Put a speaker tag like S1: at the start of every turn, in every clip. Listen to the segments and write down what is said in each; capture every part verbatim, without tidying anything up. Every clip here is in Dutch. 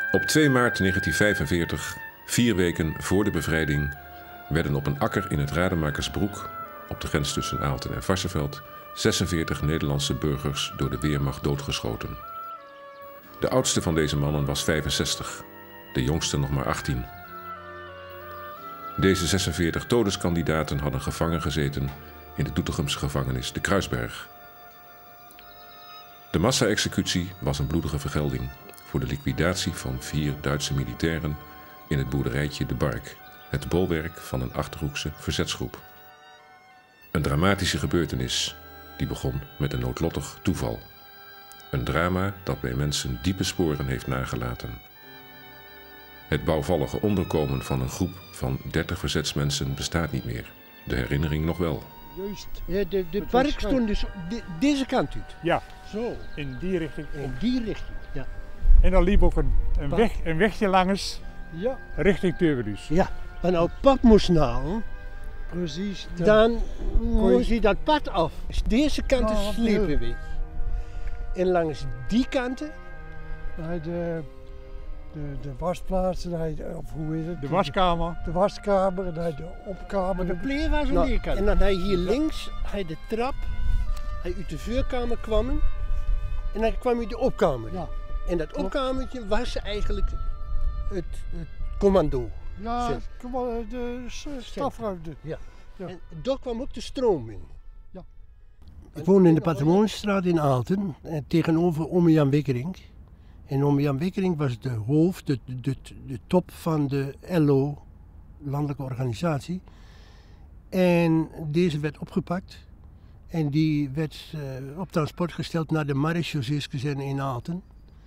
S1: Op twee maart negentien vijfenveertig, vier weken voor de bevrijding, werden op een akker in het Rademakersbroek, op de grens tussen Aalten en Varsseveld, zesenveertig Nederlandse burgers door de Wehrmacht doodgeschoten. De oudste van deze mannen was vijfenzestig, de jongste nog maar achttien. Deze zesenveertig todeskandidaten hadden gevangen gezeten in de Doetinchemse gevangenis de Kruisberg. De massa-executie was een bloedige vergelding voor de liquidatie van vier Duitse militairen in het boerderijtje De Bark, het bolwerk van een Achterhoekse verzetsgroep. Een dramatische gebeurtenis die begon met een noodlottig toeval. Een drama dat bij mensen diepe sporen heeft nagelaten. Het bouwvallige onderkomen van een groep van dertig verzetsmensen bestaat niet meer. De herinnering nog wel.
S2: Juist. Ja, de de park stond dus de, deze kant uit.
S3: Ja,
S2: zo.
S3: In die richting.
S2: In die richting, ja.
S3: En dan liep ook een, een, weg, een wegje langs,
S2: ja.
S3: Richting Turvelus.
S2: Ja, en als pad moest halen, precies, dan, dan moest je dat pad af. Dus deze kant is slepenweg. En langs die kanten,
S4: bij de, de, de wasplaats, of hoe is het?
S3: De waskamer.
S4: De waskamer en de opkamer.
S2: De pleer was aan nou, die kant. En dan hij hier links, hij de trap, hij uit de vuurkamer kwam en dan kwam hij de opkamer.
S4: Ja.
S2: En dat opkamertje was eigenlijk het, het commando.
S4: Ja, de stafruimte.
S2: Ja. Ja. En daar kwam ook de stroom in.
S4: Ja.
S2: Ik woonde in de Patrimonistraat in Aalten, tegenover ome Jan Wickering. En ome Jan Wickering was de hoofd, de, de, de, de top van de L O, landelijke organisatie. En deze werd opgepakt en die werd uh, op transport gesteld naar de Marechausseeskazerne in Aalten.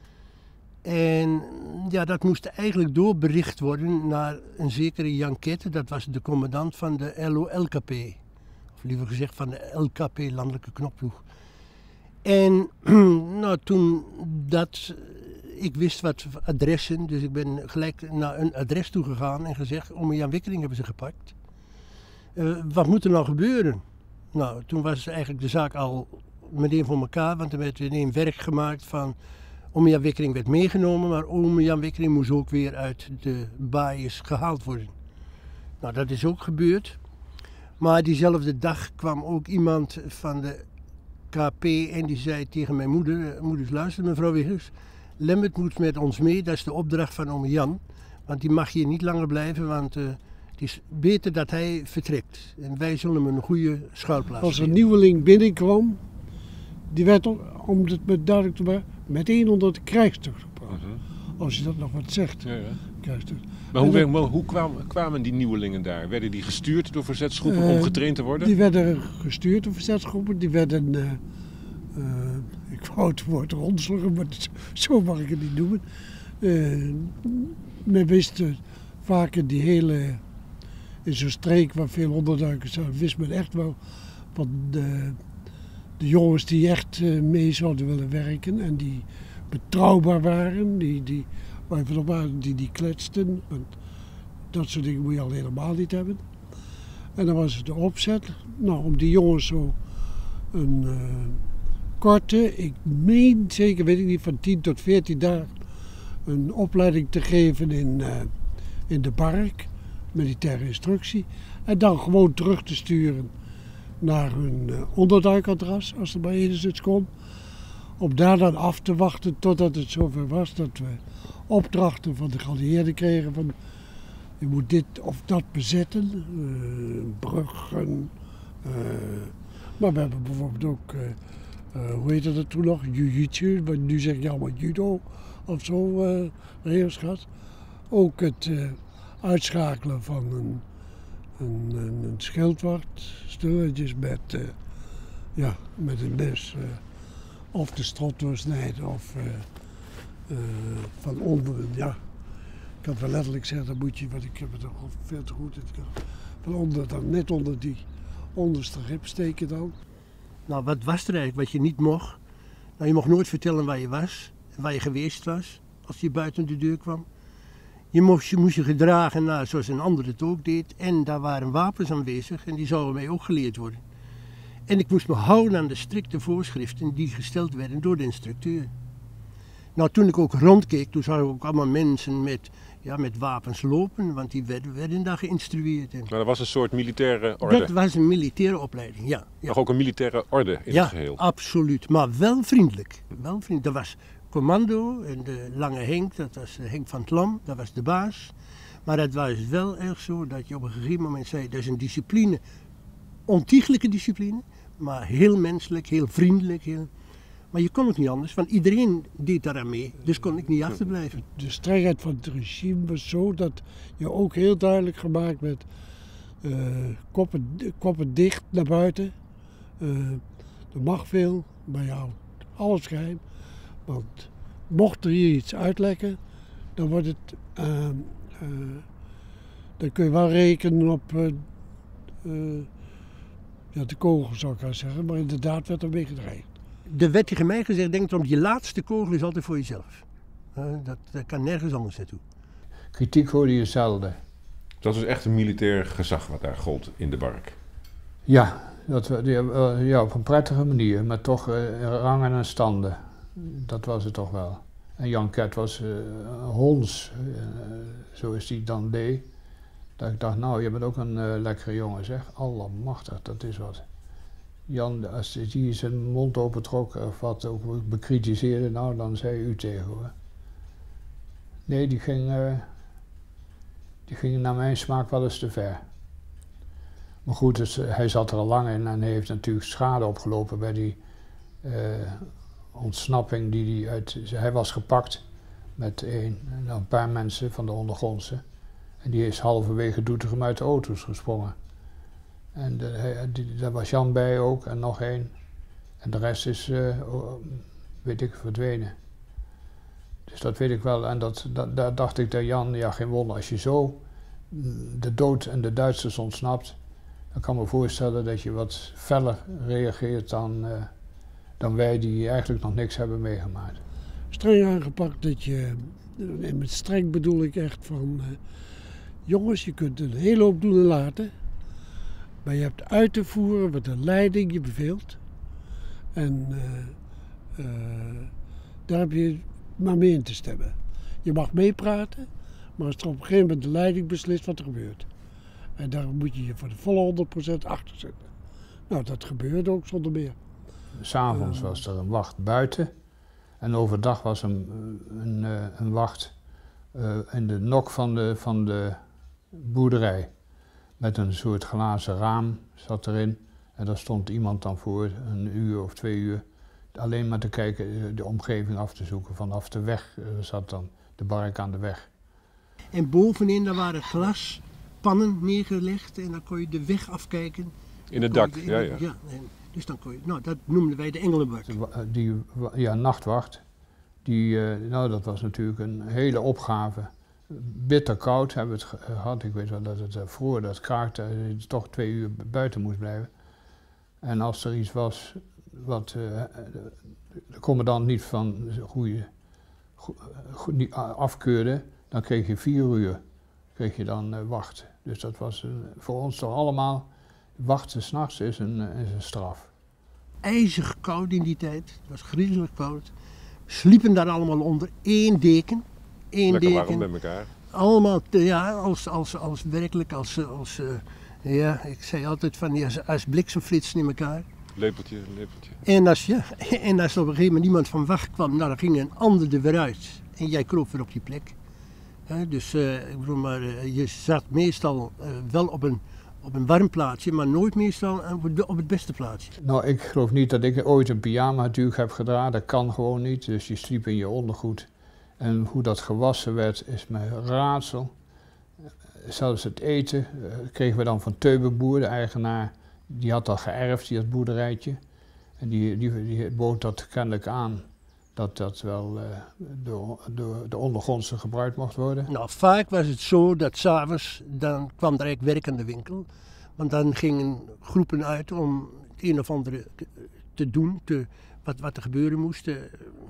S2: En ja, dat moest eigenlijk doorbericht worden naar een zekere Jan Kette, dat was de commandant van de L O L K P. Of liever gezegd van de L K P, Landelijke Knopploeg. En nou, toen dat, ik wist wat adressen, dus ik ben gelijk naar een adres toe gegaan en gezegd, ome Jan Wickering hebben ze gepakt. Uh, wat moet er nou gebeuren? Nou, toen was eigenlijk de zaak al meteen voor elkaar, want er werd weer een werk gemaakt van... Ome Jan Wickering werd meegenomen, maar ome Jan Wickering moest ook weer uit de baaiers gehaald worden. Nou, dat is ook gebeurd. Maar diezelfde dag kwam ook iemand van de K P en die zei tegen mijn moeder, moeders luister mevrouw Wiggers, Lembert moet met ons mee, dat is de opdracht van ome Jan. Want die mag hier niet langer blijven, want uh, het is beter dat hij vertrekt. En wij zullen hem een goede schuilplaats
S4: Als
S2: geven.
S4: een nieuweling binnenkwam, die werd, om het met duidelijk te maken, meteen onder de krijgstucht gebracht. Uh-huh. Als je dat nog wat zegt. Ja, ja. Krijgstucht.
S1: Maar hoe, dat, hoe, hoe kwamen, kwamen die nieuwelingen daar? Werden die gestuurd door verzetsgroepen uh, om getraind te worden?
S4: Die werden gestuurd door verzetsgroepen. Die werden, uh, uh, ik wou het woord rondselen, maar zo mag ik het niet noemen. Uh, men wist uh, vaak in die hele, in zo'n streek waar veel onderduikers zijn, wist men echt wel van de, de jongens die echt uh, mee zouden willen werken en die betrouwbaar waren, die, die, waren, die, die kletsten. En dat soort dingen moet je al helemaal niet hebben. En dan was het de opzet, nou, om die jongens zo een uh, korte, ik meen zeker, weet ik niet, van tien tot veertien dagen een opleiding te geven in, uh, in de Bark, militaire instructie. En dan gewoon terug te sturen naar hun uh, onderduikadres, als er maar enigszins kon. Om daar dan af te wachten totdat het zover was dat we opdrachten van de geallieerden kregen van je moet dit of dat bezetten, uh, bruggen. Uh, maar we hebben bijvoorbeeld ook, uh, uh, hoe heette dat toen nog, jiu-jitsu, maar nu zeg je allemaal judo of zo, uh, regels gehad. Ook het uh, uitschakelen van een, een, een, een schildwacht, stilletjes met, uh, ja, met een mes. Uh, of de strot doorsnijden of uh, uh, van onderen, ja. Ik kan het wel letterlijk zeggen, dan moet je, want ik heb het nog veel te goed in het kan. Van onder dan, net onder die onderste rib steken dan.
S2: Nou, wat was er eigenlijk wat je niet mocht? Nou, je mocht nooit vertellen waar je was, waar je geweest was, als je buiten de deur kwam. Je moest je, moest je gedragen naar zoals een ander het ook deed. En daar waren wapens aanwezig en die zouden mij ook geleerd worden. En ik moest me houden aan de strikte voorschriften die gesteld werden door de instructeur. Nou, toen ik ook rondkeek, toen zag ik ook allemaal mensen met, ja, met wapens lopen, want die werden, werden daar geïnstrueerd. En
S1: Maar dat was een soort militaire orde.
S2: dat was een militaire opleiding, ja. ja.
S1: Nog ook een militaire orde in
S2: ja,
S1: het geheel.
S2: absoluut. Maar wel vriendelijk. Wel vriendelijk. Er was commando en de lange Henk, dat was Henk van het Lam, dat was de baas. Maar het was wel echt zo dat je op een gegeven moment zei, dat is een discipline, ontiegelijke discipline, maar heel menselijk, heel vriendelijk. Heel... Maar je kon ook niet anders, want iedereen deed daaraan mee, dus kon ik niet achterblijven.
S4: De strengheid van het regime was zo dat je ook heel duidelijk gemaakt werd, uh, koppen, koppen dicht naar buiten. Uh, er mag veel, maar jou alles geheim. Want mocht er hier iets uitlekken, dan wordt het, uh, uh, dan kun je wel rekenen op uh, uh, ja, de kogel, zou ik gaan zeggen, maar inderdaad werd er mee gedreigd.
S2: Er werd tegen mij gezegd, denk erom, die laatste kogel is altijd voor jezelf. Uh, dat, dat kan nergens anders naartoe.
S5: Kritiek hoorde je zelden.
S1: Dat was echt een militair gezag wat daar gold in de bark.
S5: Ja, dat, ja, op een prettige manier, maar toch uh, rangen en standen. Dat was het toch wel. En Jan Ket was uh, hons, uh, zoals hij dan deed. Dat ik dacht, nou, je bent ook een uh, lekkere jongen, zeg. Allemachtig, dat is wat. Jan, als hij zijn mond opentrok of wat ook bekritiseerde, nou, dan zei u tegen, hoor. Nee, die ging, uh, die ging naar mijn smaak wel eens te ver. Maar goed, dus, uh, hij zat er al lang in en heeft natuurlijk schade opgelopen bij die uh, ontsnapping die hij uit... Hij was gepakt met een, een paar mensen van de ondergrondse. En die is halverwege Doetinchem uit de auto's gesprongen. En de, hij, die, daar was Jan bij ook en nog één. En de rest is, uh, weet ik, verdwenen. Dus dat weet ik wel. En dat, dat, daar dacht ik dat Jan, ja, geen wonder, als je zo de dood en de Duitsers ontsnapt, dan kan ik me voorstellen dat je wat feller reageert dan, uh, dan wij die eigenlijk nog niks hebben meegemaakt.
S4: Streng aangepakt dat je, en met streng bedoel ik echt van, uh, jongens, je kunt een hele hoop doen en laten, maar je hebt uit te voeren wat de leiding je beveelt. En uh, uh, daar heb je maar mee in te stemmen. Je mag meepraten, maar als er op een gegeven moment de leiding beslist wat er gebeurt. En daar moet je je voor de volle honderd procent achter zetten. Nou, dat gebeurde ook zonder meer.
S5: 'S Avonds uh, was er een wacht buiten. En overdag was een, een, een, een wacht uh, in de nok van de, van de boerderij. Met een soort glazen raam zat erin. En daar stond iemand dan voor, een uur of twee uur. Alleen maar te kijken, de omgeving af te zoeken. Vanaf de weg uh, zat dan de bark aan de weg.
S2: En bovenin daar waren glaspannen neergelegd en dan kon je de weg afkijken.
S1: In het dak, ja, ja.
S2: ja en dus dan kon je, nou, dat noemden wij de Engelenbark.
S5: Die, ja, nachtwacht, die, uh, nou, dat was natuurlijk een hele opgave. Bitter koud hebben we het gehad. Ik weet wel dat het uh, vroeger dat kraakte, dat je toch twee uur buiten moest blijven. En als er iets was wat uh, de commandant niet van goede, goed, niet afkeurde, dan kreeg je vier uur kreeg je dan uh, wacht. Dus dat was uh, voor ons toch allemaal, wachten 's nachts is een, uh, is een straf.
S2: IJzig koud in die tijd, het was griezelig koud. Sliepen daar allemaal onder één deken. Één
S1: Lekker
S2: deken.
S1: warm bij elkaar.
S2: Allemaal, ja, als, als, als werkelijk, als, als uh, ja, ik zei altijd van, ja, als, als bliksemflitsen in elkaar.
S1: Lepeltje, lepeltje.
S2: En als, ja, en als er op een gegeven moment iemand van wacht kwam, nou, dan ging een ander er weer uit. En jij kroop weer op je plek. He, dus uh, ik bedoel, maar, uh, je zat meestal uh, wel op een, op een warm plaatsje, maar nooit meestal op het beste plaatsje.
S5: Nou, ik geloof niet dat ik ooit een pyjama natuurlijk heb gedragen. Dat kan gewoon niet. Dus je sliep in je ondergoed. En hoe dat gewassen werd, is me een raadsel. Zelfs het eten uh, kregen we dan van Teubenboer, de eigenaar. Die had dat geërfd, die had boerderijtje. En die, die, die bood dat kennelijk aan dat dat wel uh, door, door de ondergrondse gebruikt mocht worden.
S2: Nou, vaak was het zo dat 's avonds, dan kwam er eigenlijk werk aan de winkel. Want dan gingen groepen uit om het een of andere te doen, te, wat, wat er gebeuren moest. Uh,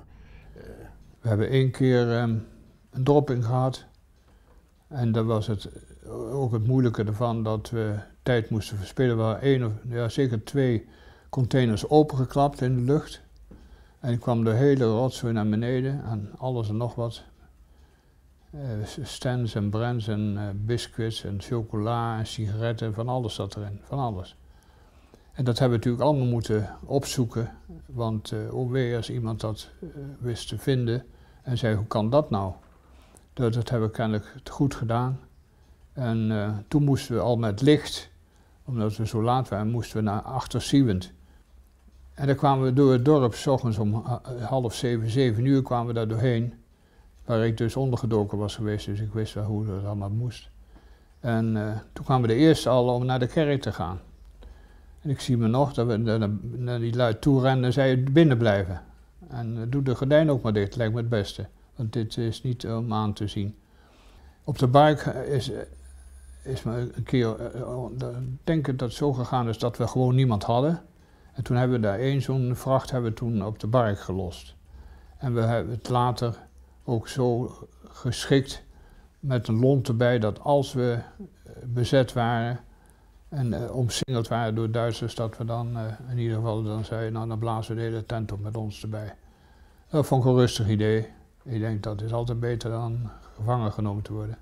S5: We hebben één keer um, een dropping gehad. En dan was het ook het moeilijke ervan dat we tijd moesten verspillen. We hadden één of ja, zeker twee containers opengeklapt in de lucht. En ik kwam de hele rotzooi naar beneden en alles en nog wat. Uh, Stens en Brens en uh, biscuits en chocola en sigaretten, van alles zat erin, van alles. En dat hebben we natuurlijk allemaal moeten opzoeken, want uh, ook weer als iemand dat uh, wist te vinden en zei, hoe kan dat nou? Dat, dat hebben we kennelijk goed gedaan. En uh, toen moesten we al met licht, omdat we zo laat waren, moesten we naar achter Siewend. En dan kwamen we door het dorp, 's ochtends om half zeven, zeven uur kwamen we daar doorheen. Waar ik dus ondergedoken was geweest, dus ik wist wel hoe dat allemaal moest. En uh, toen kwamen we de eerste al om naar de kerk te gaan. En ik zie me nog dat we naar, naar die lui toe rennen en zeiden binnen blijven. En uh, doe de gordijn ook maar dicht, lijkt me het beste. Want dit is niet om aan te zien. Op de Bark is, is me een keer, uh, denk ik dat het zo gegaan is dat we gewoon niemand hadden. En toen hebben we daar één zo'n vracht hebben we toen op de Bark gelost. En we hebben het later ook zo geschikt met een lont erbij dat als we bezet waren en uh, omsingeld waren door Duitsers, dat we dan uh, in ieder geval dan zeiden, nou dan blazen we de hele tent op met ons erbij. Dat vond ik een rustig idee. Ik denk dat is altijd beter dan gevangen genomen te worden.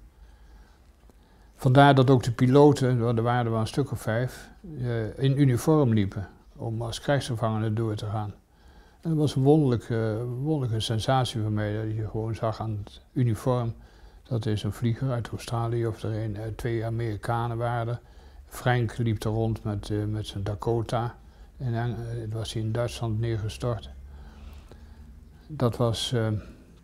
S5: Vandaar dat ook de piloten, er waren er wel een stuk of vijf, uh, in uniform liepen om als krijgsgevangenen door te gaan. En dat was een wonderlijke, wonderlijke sensatie voor mij, dat je gewoon zag aan het uniform. Dat is een vlieger uit Australië of er een, twee Amerikanen waren. Frank liep er rond met, uh, met zijn Dakota. En dan uh, was hij in Duitsland neergestort. Dat was, uh,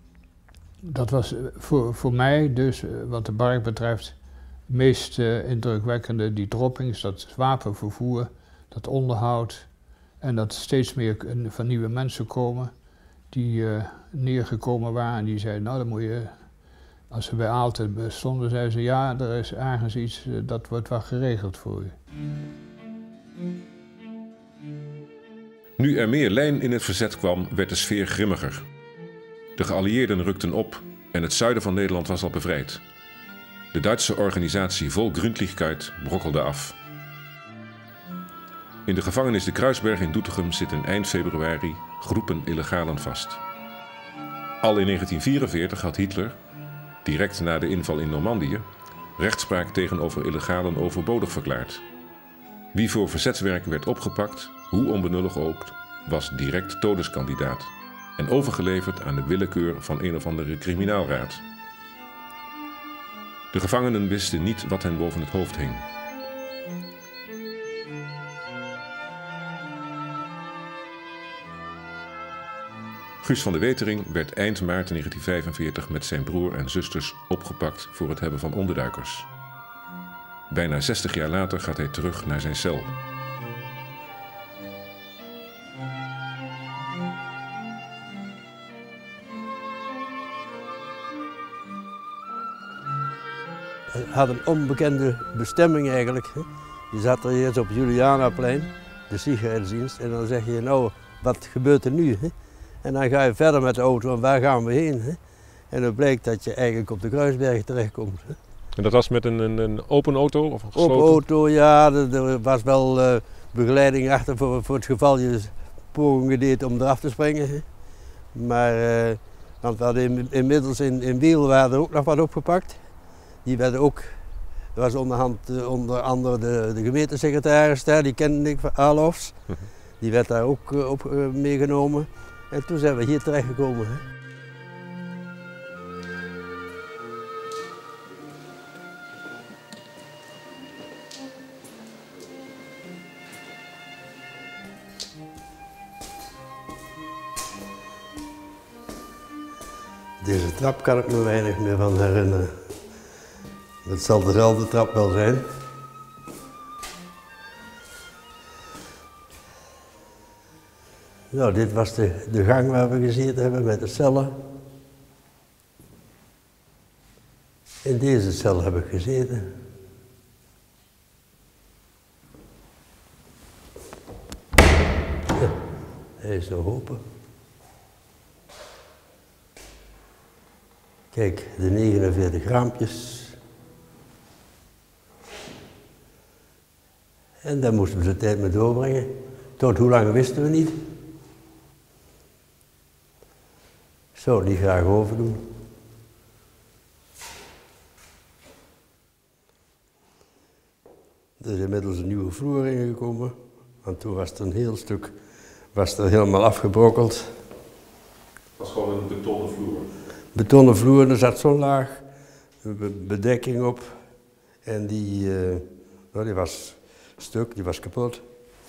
S5: dat was voor, voor mij dus, uh, wat de Bark betreft, het meest uh, indrukwekkende. Die droppings, dat wapenvervoer, dat onderhoud. En dat steeds meer van nieuwe mensen komen die uh, neergekomen waren en die zeiden, nou dan moet je, als ze bij Aalten stonden, zeiden ze, ja, er is ergens iets, uh, dat wordt wel geregeld voor u.
S1: Nu er meer lijn in het verzet kwam, werd de sfeer grimmiger. De geallieerden rukten op en het zuiden van Nederland was al bevrijd. De Duitse organisatie Volksgründlichkeit brokkelde af. In de gevangenis de Kruisberg in Doetinchem zitten eind februari groepen illegalen vast. Al in negentien vierenveertig had Hitler, direct na de inval in Normandië, rechtspraak tegenover illegalen overbodig verklaard. Wie voor verzetswerk werd opgepakt, hoe onbenullig ook, was direct todeskandidaat en overgeleverd aan de willekeur van een of andere criminaalraad. De gevangenen wisten niet wat hen boven het hoofd hing. Guus van de Wetering werd eind maart negentien vijfenveertig met zijn broer en zusters opgepakt voor het hebben van onderduikers. Bijna zestig jaar later gaat hij terug naar zijn cel.
S6: Hij had een onbekende bestemming eigenlijk. Je zat er eerst op Julianaplein, de sigarettendienst, en dan zeg je, nou, wat gebeurt er nu? En dan ga je verder met de auto en waar gaan we heen? Hè? En dan blijkt dat je eigenlijk op de Kruisberg terechtkomt. Hè?
S7: En dat was met een, een, een open auto of een gesloten?
S6: Open auto, ja. Er, er was wel uh, begeleiding achter voor, voor het geval je pogingen deed om eraf te springen. Hè? Maar, uh, want we hadden in, inmiddels in, in Wiel waren er ook nog wat opgepakt. Die werden ook, er was onderhand uh, onder andere de, de gemeentesecretaris daar, die kende ik van Alofs. Die werd daar ook uh, op uh, meegenomen. En toen zijn we hier terechtgekomen. Hè. Deze trap kan ik me weinig meer van herinneren. Het zal dezelfde trap wel zijn. Nou, dit was de, de gang waar we gezeten hebben met de cellen. In deze cel heb ik gezeten. Ja, hij is nog open. Kijk, de negenenveertig raampjes. En daar moesten we de tijd mee doorbrengen. Tot hoe lang wisten we niet. Ik zou het niet graag overdoen. Er is inmiddels een nieuwe vloer ingekomen, want toen was het een heel stuk was er helemaal afgebrokkeld.
S1: Het was gewoon een betonnen vloer.
S6: Betonnen vloer, er zat zo'n laag bedekking op en die, uh, nou, die was stuk, die was kapot.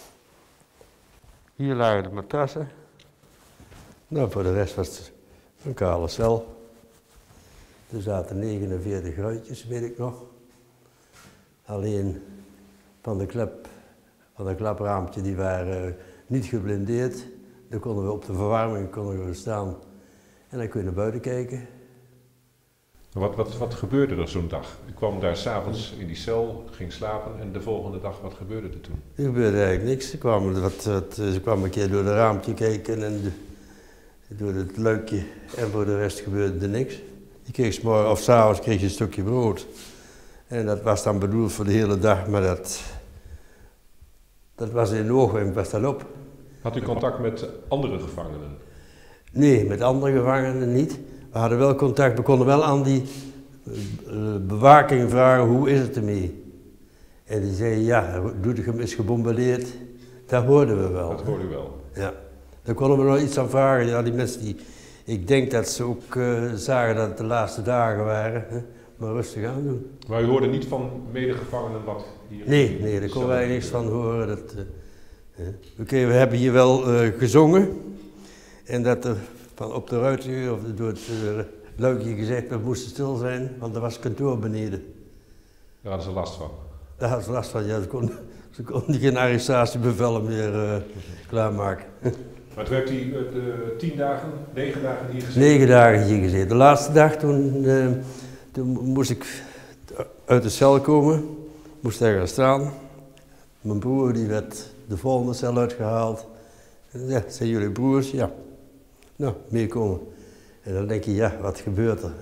S6: Hier lagen de matrassen. Nou, voor de rest was het een kale cel. Er zaten negenenveertig ruitjes, weet ik nog. Alleen van de klep, van de klapraampje, die waren uh, niet geblindeerd. Dan konden we op de verwarming konden we staan en dan kun je naar buiten kijken.
S1: Wat, wat, wat gebeurde er zo'n dag? Ik kwam daar s'avonds in die cel, ging slapen en de volgende dag, wat gebeurde er toen?
S6: Er gebeurde eigenlijk niks. Ze kwamen, wat, wat, ze kwamen een keer door het raampje kijken en de, door het luikje en voor de rest gebeurde er niks. Je kreeg 's morgen of 's avonds kreeg je een stukje brood. En dat was dan bedoeld voor de hele dag, maar dat, dat was in de ogen, was dat op.
S1: Had u contact met andere gevangenen?
S6: Nee, met andere gevangenen niet. We hadden wel contact, we konden wel aan die uh, bewaking vragen, hoe is het ermee? En die zei, ja, Doetinchem is gebombardeerd. Dat hoorden we wel.
S1: Dat hoorden u wel?
S6: Ja. Daar konden we nog iets aan vragen. Ja, die mensen die, ik denk dat ze ook uh, zagen dat het de laatste dagen waren. Hè? Maar rustig aan doen.
S1: Maar u hoorde niet van medegevangenen wat hier...
S6: Nee, nee, daar konden wij niks van horen. Dat, uh, uh. Oké, okay, we hebben hier wel uh, gezongen. En dat er van op de ruiten of door het uh, luikje gezegd, we moesten stil zijn, want er was kantoor beneden.
S1: Daar hadden ze last van?
S6: Daar hadden ze last van, ja. Ze konden, ze konden geen arrestatiebevel meer uh, klaarmaken.
S1: Maar toen heeft hij uh, de tien dagen, negen dagen hier gezeten?
S6: Negen dagen hier gezeten. De laatste dag toen, uh, toen moest ik uit de cel komen, moest daar gaan staan. Mijn broer die werd de volgende cel uitgehaald. Ja, zijn jullie broers? Ja. Nou, meekomen. En dan denk je, ja, wat gebeurt er? Hè?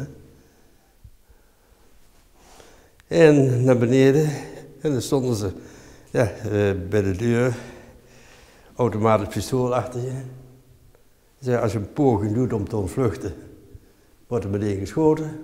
S6: En naar beneden. En dan stonden ze ja, uh, bij de deur. Automatisch pistool achter je. Zei, als je een poging doet om te ontvluchten, wordt er meteen geschoten.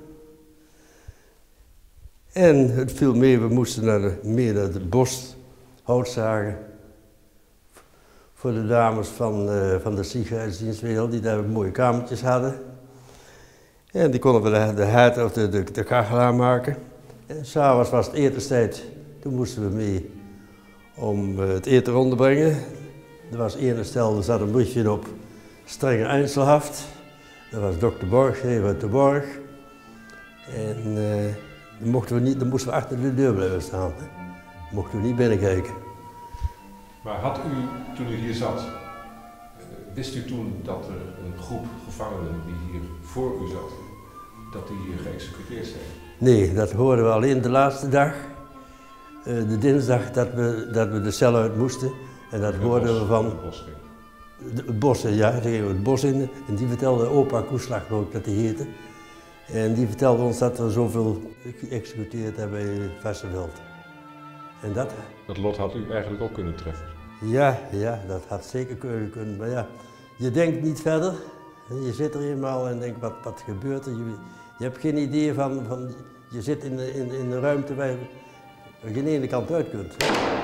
S6: En het viel mee, we moesten naar de, mee naar het bos hout zagen. Voor de dames van, uh, van de ziekenhuisdienstwereld, die daar mooie kamertjes hadden. En die konden we de, de haard of de, de, de kachel aanmaken. En s'avonds was het etenstijd, toen moesten we mee om uh, het eten rond te brengen. Er was één stel, er zat een briefje op, strenge Einzelhaft. Dat was dokter Borg, even uit de Borg. En uh, dan, mochten we niet, dan moesten we achter de deur blijven staan. Hè. Dan mochten we niet binnenkijken.
S1: Maar had u, toen u hier zat, wist u toen dat er een groep gevangenen die hier voor u zat, dat die hier geëxecuteerd zijn?
S6: Nee, dat hoorden we alleen de laatste dag. Uh, de dinsdag dat we, dat we de cel uit moesten. En dat hoorden we van...
S1: Het bos ging.
S6: Het bos, ja, daar gingen we het bos in. En die vertelde opa Koeslag ook dat hij heette. En die vertelde ons dat er zoveel geëxecuteerd hebben in het Westerveld. En dat...
S1: Dat lot had u eigenlijk ook kunnen treffen?
S6: Ja, ja, dat had zeker kunnen. Maar ja, je denkt niet verder. Je zit er eenmaal en denkt, wat, wat gebeurt er? Je, je hebt geen idee van, van... Je zit in de, in, in de ruimte waar je geen ene kant uit kunt.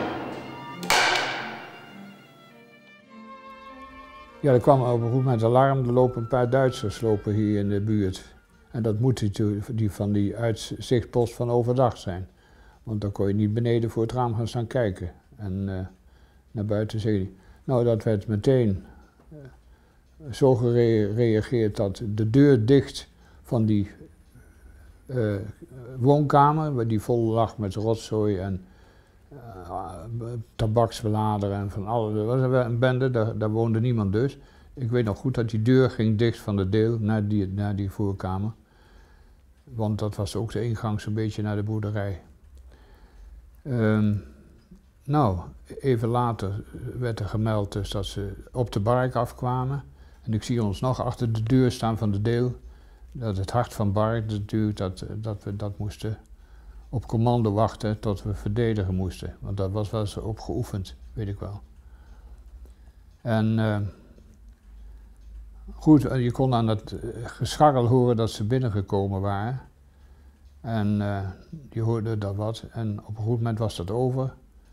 S5: Ja, er kwam op een goed moment alarm. Er lopen een paar Duitsers lopen hier in de buurt. En dat moet die, die van die uitzichtpost van overdag zijn. Want dan kon je niet beneden voor het raam gaan staan kijken. En uh, naar buiten zeggen. Nou, dat werd meteen uh, zo gereageerd dat de deur dicht van die uh, woonkamer, waar die vol lag met rotzooi en uh, tabaksbladeren en van alles. Dat was een bende, daar, daar woonde niemand dus. Ik weet nog goed dat die deur ging dicht van de deel naar die, naar die voorkamer. Want dat was ook de ingang zo'n beetje naar de boerderij. Um, nou, even later werd er gemeld dus dat ze op de Bark afkwamen. En ik zie ons nog achter de deur staan van de deel. Dat het hart van Bark natuurlijk, dat, dat we dat moesten op commando wachten tot we verdedigen moesten. Want dat was wel zo op geoefend, weet ik wel. En uh, Goed, je kon aan het gescharrel horen dat ze binnengekomen waren. En uh, die hoorden dat wat. En op een goed moment was dat over.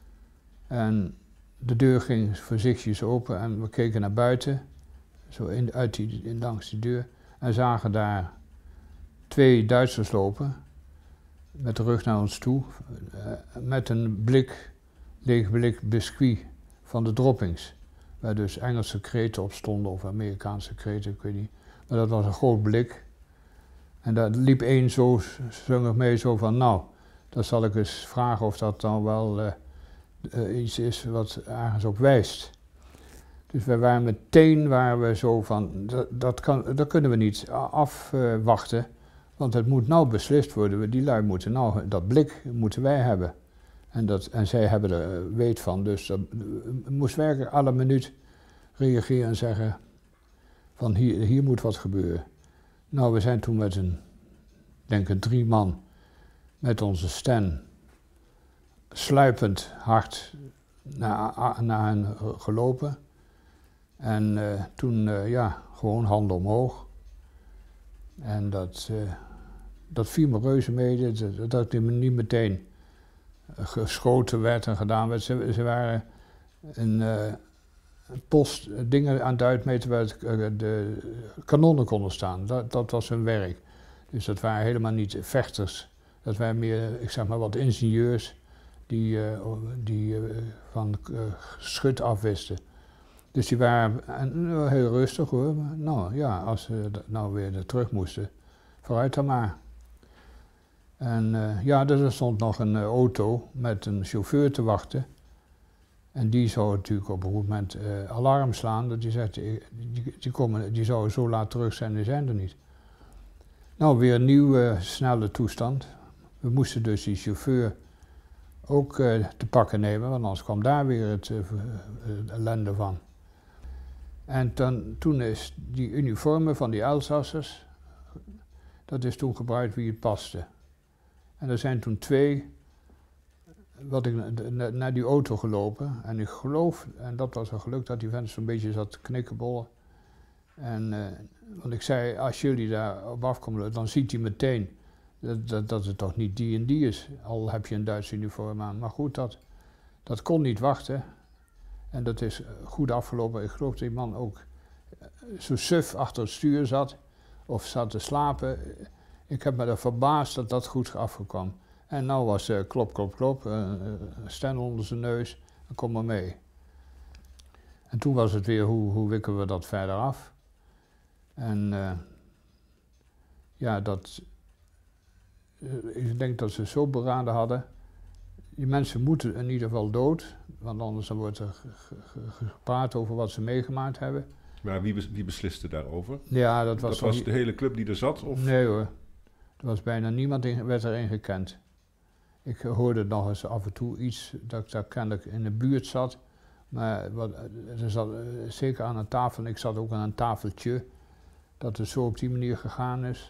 S5: En de deur ging voorzichtig open en we keken naar buiten. Zo in, uit die, in, langs die deur. En zagen daar twee Duitsers lopen. Met de rug naar ons toe. Uh, met een blik, leeg blik biscuit van de droppings. Waar dus Engelse kreten op stonden of Amerikaanse kreten, ik weet niet. Maar dat was een groot blik. En daar liep één zo zungig mee zo van, nou, dan zal ik eens vragen of dat dan wel uh, uh, iets is wat ergens op wijst. Dus we waren meteen waren we zo van, dat, dat, kan, dat kunnen we niet afwachten, uh, want het moet nou beslist worden. Die lui moeten nou, dat blik moeten wij hebben. En, dat, en zij hebben er weet van, dus dat moest werkelijk alle minuut reageren en zeggen van hier, hier moet wat gebeuren. Nou, we zijn toen met een, denk ik drie man, met onze Stan, sluipend hard naar, naar hen gelopen. En uh, toen, uh, ja, gewoon handen omhoog. En dat, uh, dat viel me reuze mee, dat, dat ik niet meteen geschoten werd en gedaan werd. Ze, ze waren een uh, post dingen aan het uitmeten waar het, uh, de kanonnen konden staan. Dat, dat was hun werk. Dus dat waren helemaal niet vechters. Dat waren meer, ik zeg maar, wat ingenieurs die, uh, die uh, van uh, schut afwisten. Dus die waren uh, heel rustig hoor. Maar, nou ja, als ze nou weer terug moesten, vooruit dan maar. En uh, ja, er stond nog een uh, auto met een chauffeur te wachten. En die zou natuurlijk op een goed moment uh, alarm slaan. Dat die zegt, die, die, komen, die zouden zo laat terug zijn, die zijn er niet. Nou, weer een nieuwe uh, snelle toestand. We moesten dus die chauffeur ook uh, te pakken nemen, want anders kwam daar weer het uh, uh, ellende van. En dan, toen is die uniformen van die Elsassers, dat is toen gebruikt wie het paste. En er zijn toen twee, wat ik naar die auto gelopen. En ik geloof, en dat was een geluk, dat die vent zo'n beetje zat te knikkenbollen. En, uh, want ik zei, als jullie daar op afkomen, dan ziet hij meteen dat, dat, dat het toch niet die en die is. Al heb je een Duits uniform aan. Maar goed, dat, dat kon niet wachten. En dat is goed afgelopen. Ik geloof dat die man ook zo suf achter het stuur zat. Of zat te slapen. Ik heb me er verbaasd dat dat goed afgekwam. En nou was uh, klop, klop, klop, uh, Stan onder zijn neus, en kom maar mee. En toen was het weer, hoe, hoe wikkelen we dat verder af? En uh, ja, dat, uh, ik denk dat ze zo beraden hadden, die mensen moeten in ieder geval dood, want anders dan wordt er gepraat over wat ze meegemaakt hebben.
S1: Maar wie, wie besliste daarover?
S5: Ja, dat was,
S1: dat was de hele club die er zat? Of?
S5: Nee hoor, er was bijna niemand in, werd erin gekend. Ik hoorde nog eens af en toe iets dat ik daar kennelijk in de buurt zat. Maar wat, er zat zeker aan een tafel, en ik zat ook aan een tafeltje, dat het zo op die manier gegaan is.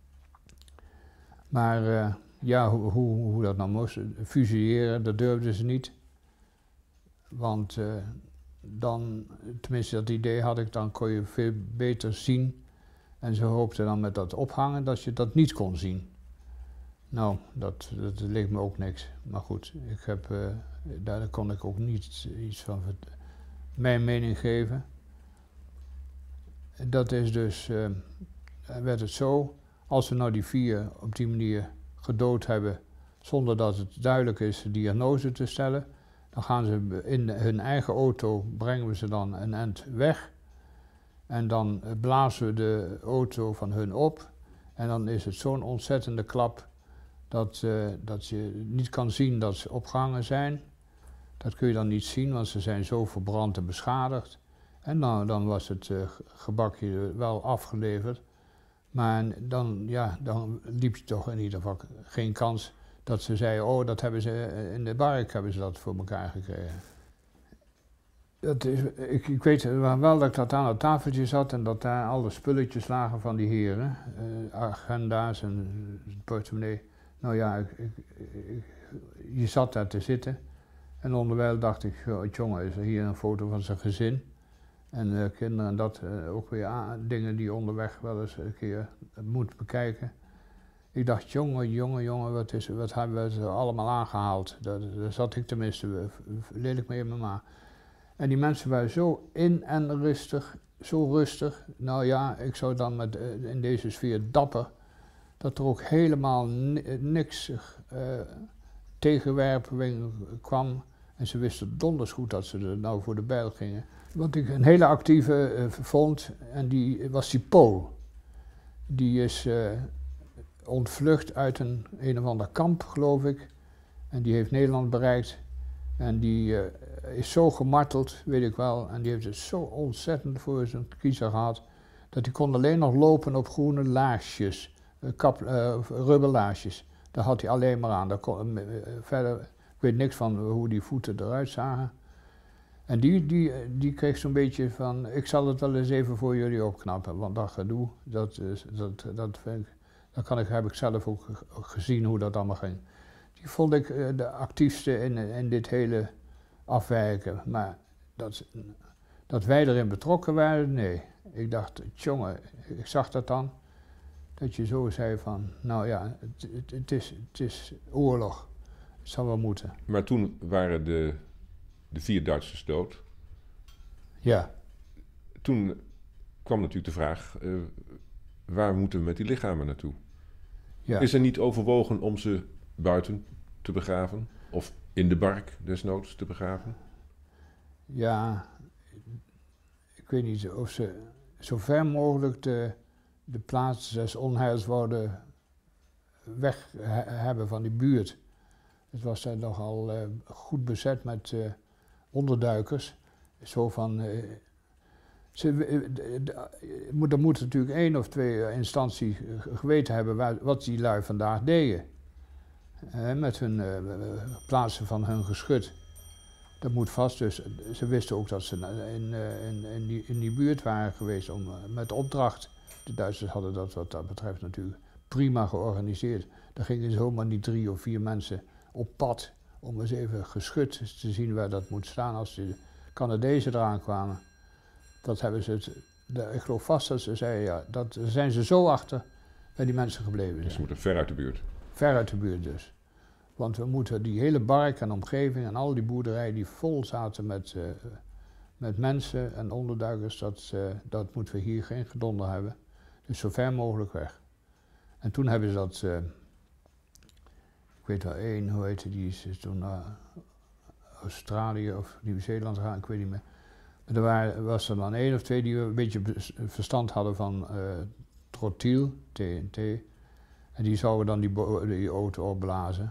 S5: Maar uh, ja, hoe, hoe, hoe dat nou moest, fusilleren, dat durfden ze niet. Want uh, dan, tenminste dat idee had ik, dan kon je veel beter zien. En ze hoopten dan met dat ophangen dat je dat niet kon zien. Nou, dat, dat leek me ook niks. Maar goed, ik heb, uh, daar kon ik ook niet iets van mijn mening geven. Dat is dus, uh, werd het zo, als we nou die vier op die manier gedood hebben, zonder dat het duidelijk is de diagnose te stellen, dan gaan ze in hun eigen auto, brengen we ze dan een eind weg. En dan blazen we de auto van hun op. En dan is het zo'n ontzettende klap dat, uh, dat je niet kan zien dat ze opgehangen zijn. Dat kun je dan niet zien, want ze zijn zo verbrand en beschadigd. En dan, dan was het uh, gebakje wel afgeleverd. Maar dan, ja, dan liep je toch in ieder geval geen kans dat ze zeiden, oh, dat hebben ze in de bark hebben ze dat voor elkaar gekregen. Dat is, ik, ik weet wel dat ik dat aan het tafeltje zat en dat daar alle spulletjes lagen van die heren. Uh, agenda's en portemonnee. Nou ja, ik, ik, ik, je zat daar te zitten en onderwijl dacht ik, jongen, is er hier een foto van zijn gezin? En uh, kinderen, dat uh, ook weer aan, dingen die onderweg wel eens een keer moet bekijken. Ik dacht, jongen, jongen, jongen, wat, is, wat hebben we er allemaal aangehaald? Daar, daar zat ik tenminste, lelijk mee in mijn ma. En die mensen waren zo in en rustig, zo rustig. Nou ja, ik zou dan met, uh, in deze sfeer dapper, dat er ook helemaal niks uh, tegenwerping kwam. En ze wisten donders goed dat ze er nou voor de bijl gingen. Wat ik een hele actieve uh, vond, en die was die Pool. Die is uh, ontvlucht uit een een of ander kamp, geloof ik. En die heeft Nederland bereikt. En die uh, is zo gemarteld, weet ik wel. En die heeft het zo ontzettend voor zijn kiezer gehad, dat hij kon alleen nog lopen op groene laarsjes, uh, kap, uh, rubberlaarsjes. Daar had hij alleen maar aan. Daar kon, uh, verder, ik weet niks van hoe die voeten eruit zagen. En die, die, die kreeg zo'n beetje van, ik zal het wel eens even voor jullie opknappen, want dat gedoe, dat, dat, dat, vind ik, dat kan ik, heb ik zelf ook gezien hoe dat allemaal ging. Die vond ik de actiefste in, in dit hele afwijken, maar dat, dat wij erin betrokken waren, nee. Ik dacht, jongen, ik zag dat dan, dat je zo zei van, nou ja, het, het, het, is, het is oorlog, het zal wel moeten.
S1: Maar toen waren de... de vier Duitsers dood.
S5: Ja.
S1: Toen kwam natuurlijk de vraag, uh, waar moeten we met die lichamen naartoe?
S5: Ja.
S1: Is er niet overwogen om ze buiten te begraven? Of in de bark desnoods te begraven?
S5: Ja, ik weet niet of ze zo ver mogelijk de, de plaats des onheils wouden weg he, hebben van die buurt. Het was daar nogal uh, goed bezet met uh, onderduikers. Zo van, uh, ze, uh, de, de, er moet natuurlijk één of twee instanties geweten hebben waar, wat die lui vandaag deden. Uh, met hun uh, plaatsen van hun geschut. Dat moet vast, dus ze wisten ook dat ze in, uh, in, in, die, in die buurt waren geweest om, uh, met opdracht. De Duitsers hadden dat wat dat betreft natuurlijk prima georganiseerd. Daar gingen zomaar niet drie of vier mensen op pad om eens even geschut te zien waar dat moet staan als de Canadezen eraan kwamen. Dat hebben ze het, de, ik geloof vast dat ze zeiden, ja, dat zijn ze zo achter bij die mensen gebleven.
S1: Dus ze moeten ver uit de buurt.
S5: Ver uit de buurt dus. Want we moeten die hele bark en omgeving en al die boerderijen die vol zaten met, uh, met mensen en onderduikers, dat, uh, dat moeten we hier geen gedonder hebben. Dus zo ver mogelijk weg. En toen hebben ze dat, uh, ik weet wel één, hoe heette die, is toen naar Australië of Nieuw-Zeeland gegaan, ik weet niet meer. Maar er waren, was er dan één of twee die een beetje verstand hadden van uh, trotiel, T N T. En die zouden dan die, die auto opblazen.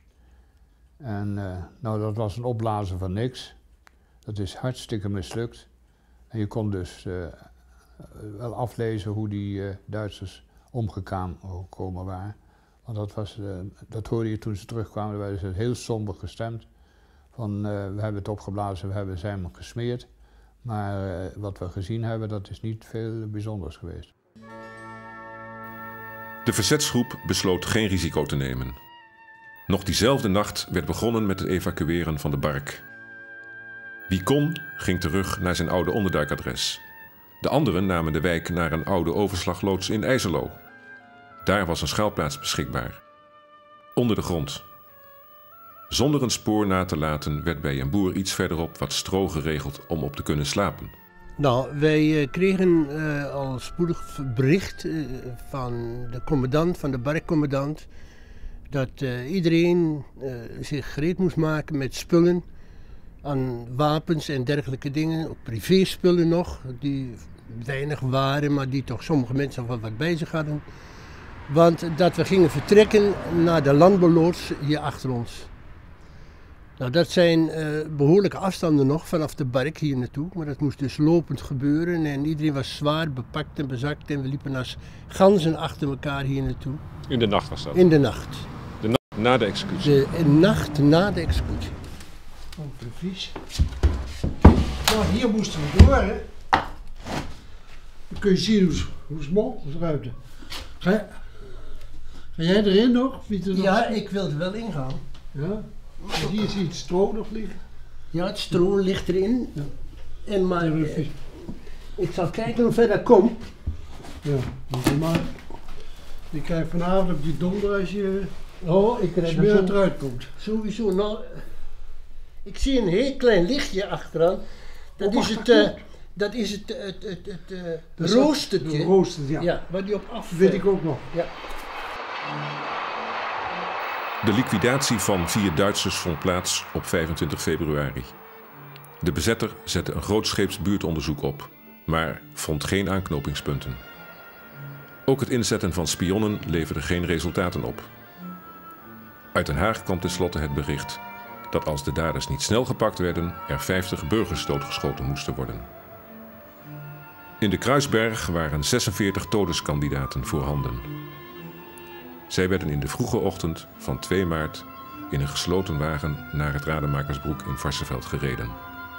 S5: En uh, nou, dat was een opblazen van niks. Dat is hartstikke mislukt. En je kon dus uh, wel aflezen hoe die uh, Duitsers omgekomen waren. Want dat, was, uh, dat hoorde je toen ze terugkwamen, dan werden ze heel somber gestemd. Van uh, we hebben het opgeblazen, we hebben zijn gesmeerd. Maar uh, wat we gezien hebben, dat is niet veel bijzonders geweest.
S1: De verzetsgroep besloot geen risico te nemen. Nog diezelfde nacht werd begonnen met het evacueren van de bark. Wie kon, ging terug naar zijn oude onderduikadres. De anderen namen de wijk naar een oude overslagloods in IJzerlo. Daar was een schuilplaats beschikbaar. Onder de grond. Zonder een spoor na te laten werd bij een boer iets verderop wat stro geregeld om op te kunnen slapen.
S2: Nou, wij uh, kregen uh, al spoedig bericht uh, van de commandant, van de barkcommandant, dat uh, iedereen uh, zich gereed moest maken met spullen, aan wapens en dergelijke dingen, ook privéspullen nog, die weinig waren, maar die toch sommige mensen nog wel wat bij zich hadden. Want dat we gingen vertrekken naar de landbouwloods hier achter ons. Nou, dat zijn uh, behoorlijke afstanden nog vanaf de bark hier naartoe, maar dat moest dus lopend gebeuren en iedereen was zwaar bepakt en bezakt en we liepen als ganzen achter elkaar hier naartoe.
S7: In de nacht was dat?
S2: In de nacht.
S7: De nacht na de executie?
S2: De nacht na de executie.
S4: Oh, precies. Nou, hier moesten we door, hè. Dan kun je zien hoe, hoe smal het ruimte. Ga, ga jij erin nog? Wie er nog
S2: Ja,
S4: zit?
S2: ik wilde wel ingaan.
S4: Ja? En hier zie je het stro nog liggen.
S2: Ja, het stro ligt erin.
S4: Ja.
S2: En maar,
S4: Ja,
S2: eh, Ik zal kijken hoe ver dat komt.
S4: Ja, maar je krijgt vanavond op die donder als je
S2: Oh, ik krijg
S4: smerig
S2: zo,
S4: eruit komt.
S2: sowieso. Nou, ik zie een heel klein lichtje achteraan. Dat
S4: Oh,
S2: is het, uh, dat is het, het, het, het uh,
S4: Dat is
S2: roostertje.
S4: de rooster, ja.
S2: Ja, waar die op af.
S4: Weet ik ook nog.
S2: Ja.
S1: De liquidatie van vier Duitsers vond plaats op vijfentwintig februari. De bezetter zette een grootscheeps buurtonderzoek op, maar vond geen aanknopingspunten. Ook het inzetten van spionnen leverde geen resultaten op. Uit Den Haag kwam tenslotte het bericht dat als de daders niet snel gepakt werden, er vijftig burgers doodgeschoten moesten worden. In de Kruisberg waren zesenveertig todeskandidaten voorhanden. Zij werden in de vroege ochtend van twee maart in een gesloten wagen naar het Rademakersbroek in Varsseveld gereden.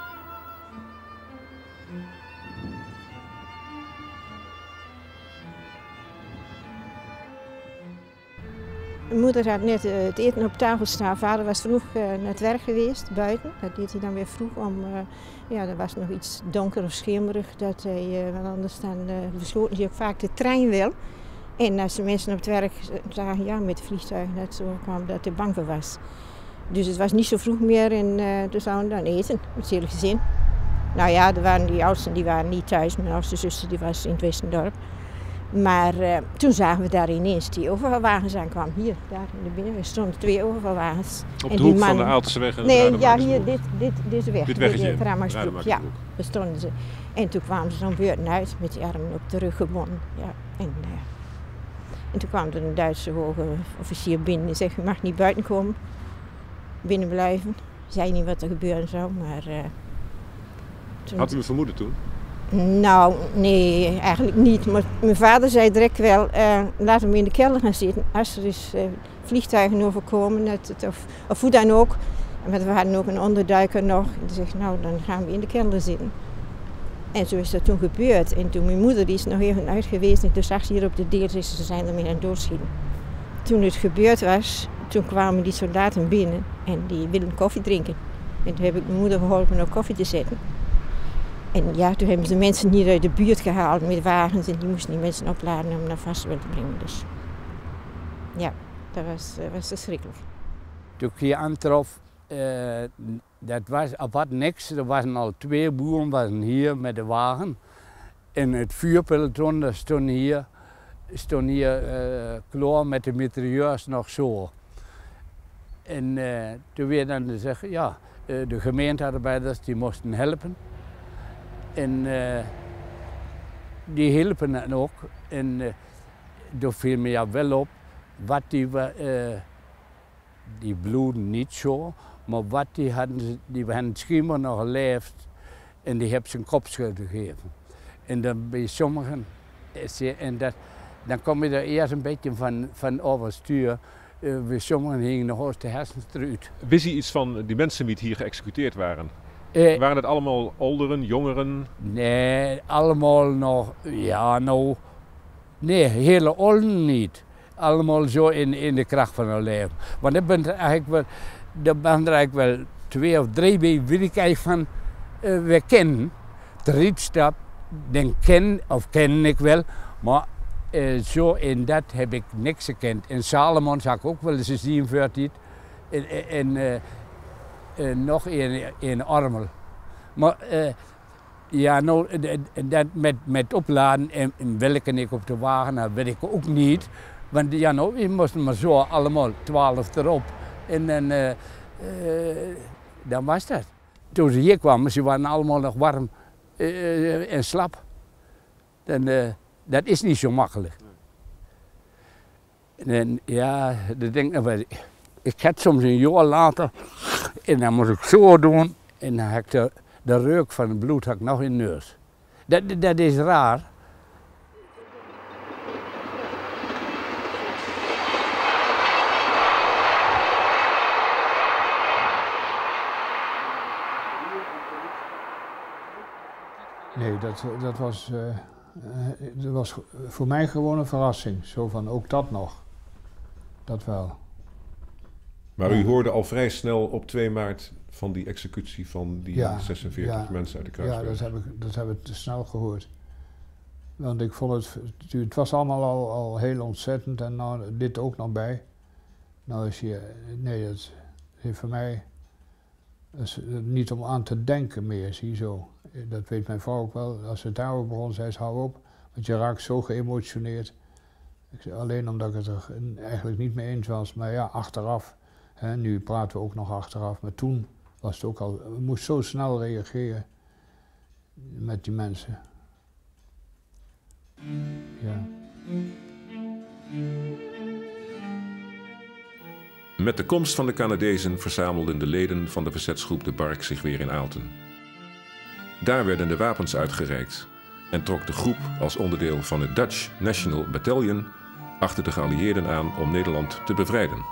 S8: Mijn moeder had net uh, het eten op tafel staan. Vader was vroeg uh, naar het werk geweest, buiten. Dat deed hij dan weer vroeg om, uh, ja, er was nog iets donker of schemerig. Dat hij, uh, want anders dan uh, beschoten hij ook vaak de trein wel. En als de mensen op het werk zagen, ja, met de vliegtuigen net zo kwam, dat hij bang voor was. Dus het was niet zo vroeg meer en uh, toen zouden we dan eten, met het hele gezin. Nou ja, er waren die oudsten die waren niet thuis, mijn oudste zuster die was in het Westendorp. Maar uh, toen zagen we daar ineens die overvalwagens aankwamen. Hier, daar in de binnenweg stonden twee overvalwagens.
S7: Op
S8: en
S7: de
S8: die
S7: hoek
S8: man...
S7: van de Aaltenseweg en de
S8: Nee, ja,
S7: Rademakersbroek.
S8: hier, dit, dit, deze weg.
S7: Dit weggetje,
S8: Dit, uh, Rademakersbroek, ja,
S7: Rademakersbroek.
S8: daar stonden ze. En toen kwamen ze dan buitenuit met die armen op de rug gebonden. Ja. En, uh, en toen kwam er een Duitse hoge officier binnen en zei, u mag niet buiten komen, binnen blijven. Ik zei niet wat er gebeuren zou, maar... Uh, toen...
S7: Had u een vermoeden toen?
S8: Nou, nee, eigenlijk niet. Maar mijn vader zei direct wel, uh, laten we hem in de kelder gaan zitten. Als er dus uh, vliegtuigen overkomen, het, het, of, of hoe dan ook. Maar we hadden ook een onderduiker nog. En die zegt, nou, dan gaan we in de kelder zitten. En zo is dat toen gebeurd. En toen mijn moeder die is nog even uit geweest en toen zag ze hier op de deur, ze zijn ermee aan het doodschieten. Toen het gebeurd was, toen kwamen die soldaten binnen en die wilden koffie drinken. En toen heb ik mijn moeder geholpen om koffie te zetten. En ja, toen hebben ze de mensen hier uit de buurt gehaald met wagens en die moesten die mensen opladen om naar Varsseveld te brengen. Dus ja, dat was, uh, was verschrikkelijk.
S9: Toen ik hier aantrof, uh, dat was apart niks. Er waren al twee boeren waren hier met de wagen. En het vuurpeloton dat stond hier, stond hier uh, klaar met de mitrailleurs nog zo. En uh, toen werd dan gezegd, ja, uh, de gemeentearbeiders die moesten helpen. En uh, die hielpen dan ook. En uh, toen viel me ja wel op, wat die, uh, die bloeden niet zo, maar wat die hadden, die hadden schimmer nog geleefd en die hebben ze een kopschut gegeven. En dan bij sommigen, en dat, dan kom je er eerst een beetje van, van overstuur. Uh, bij sommigen hingen nog eens de hersens eruit.
S7: Wist u iets van die mensen die hier geëxecuteerd waren?
S9: Uh,
S7: Waren het allemaal ouderen, jongeren?
S9: Nee, allemaal nog, ja nou, nee, hele olden niet. Allemaal zo in, in de kracht van hun leven. Want er zijn er eigenlijk wel, er zijn er eigenlijk wel twee of drie bij wie ik eigenlijk van, uh, we kennen. De Rietstap, den ken, of ken ik wel, maar uh, zo in dat heb ik niks gekend. In Salomon zag ik ook wel eens zien voor dit. En, en, uh, Uh, nog in, in Armel. Maar uh, ja, nou, dat met, met opladen en, en welke ik op de wagen had, weet ik ook niet. Want ja, nou, we moesten maar zo allemaal twaalf erop. En dan, uh, uh, dan was dat. Toen ze hier kwamen, ze waren allemaal nog warm uh, en slap. Dan, uh, dat is niet zo makkelijk. En ja, dat denk ik wel. Ik had soms een jaar later, en dan moest ik zo doen, en dan had ik de, de reuk van het bloed had ik nog in de neus. Dat, dat is raar.
S5: Nee, dat, dat, was, uh, uh, dat was voor mij gewoon een verrassing. Zo van, ook dat nog. Dat wel.
S1: Maar u hoorde al vrij snel op twee maart van die executie van die
S5: ja,
S1: zesenveertig
S5: ja,
S1: mensen uit de Kruisberg.
S5: Ja, dat heb ik, dat heb ik te snel gehoord. Want ik vond het, het was allemaal al, al heel ontzettend en nou dit ook nog bij. Nou is je, nee, dat heeft voor mij is niet om aan te denken meer, zie je zo. Dat weet mijn vrouw ook wel. Als het daarover begon, zei ze, hou op, want je raakt zo geëmotioneerd. Ik zei, alleen omdat ik het er eigenlijk niet mee eens was, maar ja, achteraf. Hè, nu praten we ook nog achteraf, maar toen was het ook al, we moesten zo snel reageren met die mensen. Ja.
S1: Met de komst van de Canadezen verzamelden de leden van de verzetsgroep de Bark zich weer in Aalten. Daar werden de wapens uitgereikt en trok de groep als onderdeel van het Dutch National Battalion achter de geallieerden aan om Nederland te bevrijden.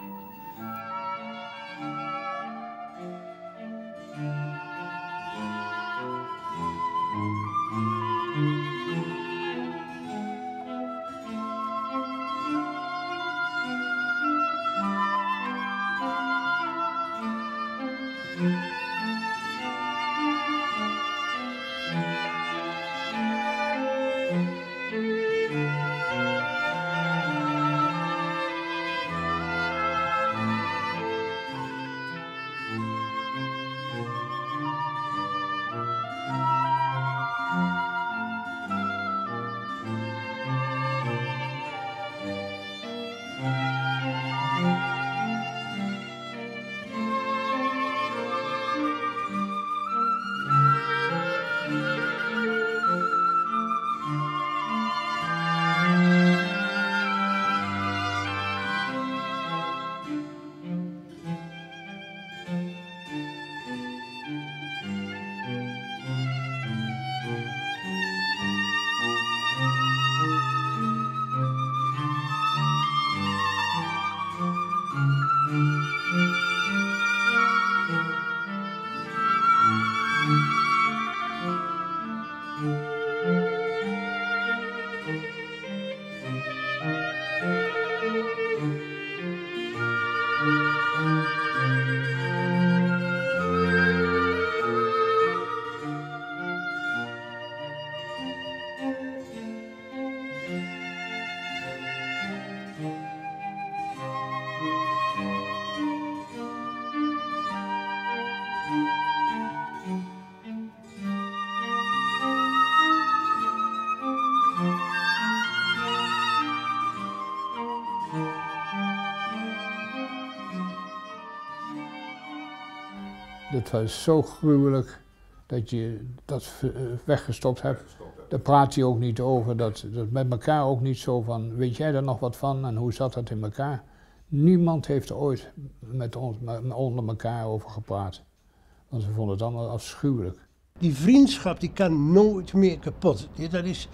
S5: Het was zo gruwelijk dat je dat weggestopt hebt. Daar praat je ook niet over, dat, dat met elkaar ook niet zo van, weet jij er nog wat van en hoe zat dat in elkaar? Niemand heeft er ooit met ons met, onder elkaar over gepraat. Want ze vonden het allemaal afschuwelijk.
S2: Die vriendschap die kan nooit meer kapot. Dat is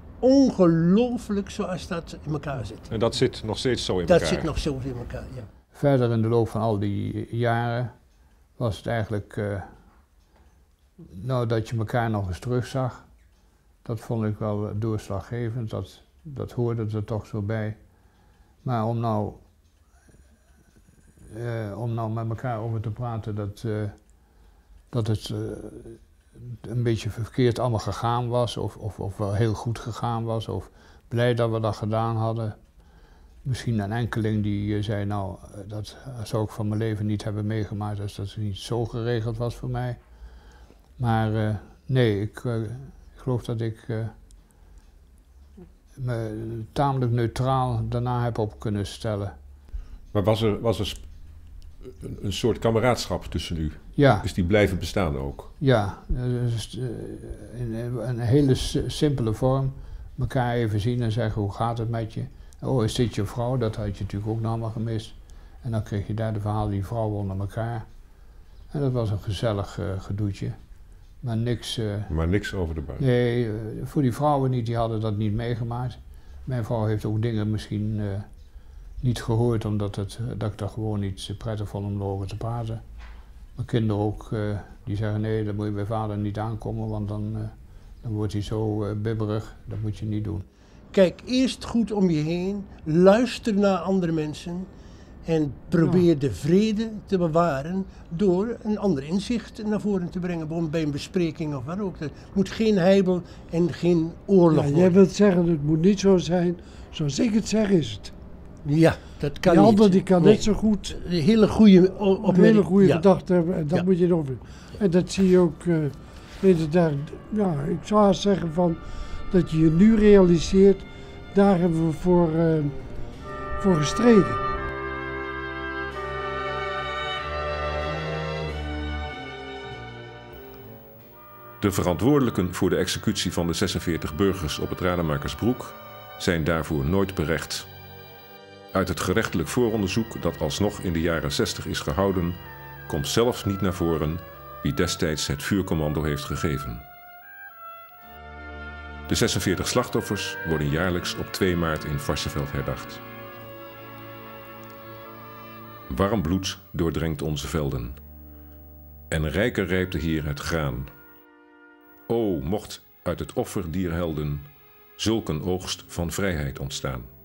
S2: ongelooflijk zoals dat in elkaar zit.
S7: En dat zit nog steeds zo in
S2: dat
S7: elkaar?
S2: Dat zit nog zo in elkaar, ja.
S5: Verder in de loop van al die jaren was het eigenlijk, uh, nou dat je elkaar nog eens terugzag. Dat vond ik wel doorslaggevend, dat, dat hoorde er toch zo bij. Maar om nou, uh, om nou met elkaar over te praten dat, uh, dat het uh, een beetje verkeerd allemaal gegaan was, of, of, of wel heel goed gegaan was, of blij dat we dat gedaan hadden. Misschien een enkeling die uh, zei, nou, dat zou ik van mijn leven niet hebben meegemaakt als dat niet zo geregeld was voor mij. Maar uh, nee, ik, uh, ik geloof dat ik uh, me tamelijk neutraal daarna heb op kunnen stellen.
S1: Maar was er, was er een, een soort kameraadschap tussen u?
S5: Ja.
S1: Is die blijven bestaan ook?
S5: Ja, dus, uh, in een hele simpele vorm. Elkaar even zien en zeggen, hoe gaat het met je? Oh, is dit je vrouw? Dat had je natuurlijk ook nog allemaal gemist. En dan kreeg je daar de verhalen, die vrouwen onder elkaar. En dat was een gezellig uh, gedoetje. Maar niks... Uh,
S1: maar niks over de buik?
S5: Nee, uh, voor die vrouwen niet, die hadden dat niet meegemaakt. Mijn vrouw heeft ook dingen misschien uh, niet gehoord, omdat het, uh, dat ik dat gewoon niet prettig vond om erover te praten. Mijn kinderen ook, uh, die zeggen nee, dan moet je bij vader niet aankomen, want dan, uh, dan wordt hij zo uh, bibberig. Dat moet je niet doen.
S2: Kijk eerst goed om je heen, luister naar andere mensen En probeer de vrede te bewaren door een ander inzicht naar voren te brengen. Bijvoorbeeld bij een bespreking of wat ook. Het moet geen heibel en geen oorlog
S4: Ja,
S2: worden.
S4: jij wilt zeggen, het moet niet zo zijn zoals ik het zeg, is het.
S2: Ja, dat kan
S4: Die
S2: niet.
S4: ander die kan
S2: Nee.
S4: net zo goed
S2: Een hele goede o-
S4: een
S2: opmerking.
S4: hele goede
S2: Ja.
S4: gedachte hebben en dat
S2: Ja.
S4: moet je nog doen. En dat zie je ook, uh, inderdaad, ja, ik zou haast zeggen van, dat je je nu realiseert, daar hebben we voor, uh, voor gestreden.
S1: De verantwoordelijken voor de executie van de zesenveertig burgers op het Rademakersbroek zijn daarvoor nooit berecht. Uit het gerechtelijk vooronderzoek dat alsnog in de jaren zestig is gehouden, komt zelfs niet naar voren wie destijds het vuurcommando heeft gegeven. De zesenveertig slachtoffers worden jaarlijks op twee maart in Varsseveld herdacht. Warm bloed doordrenkt onze velden. En rijker rijpte hier het graan. O, mocht uit het offer dier helden zulk een oogst van vrijheid ontstaan.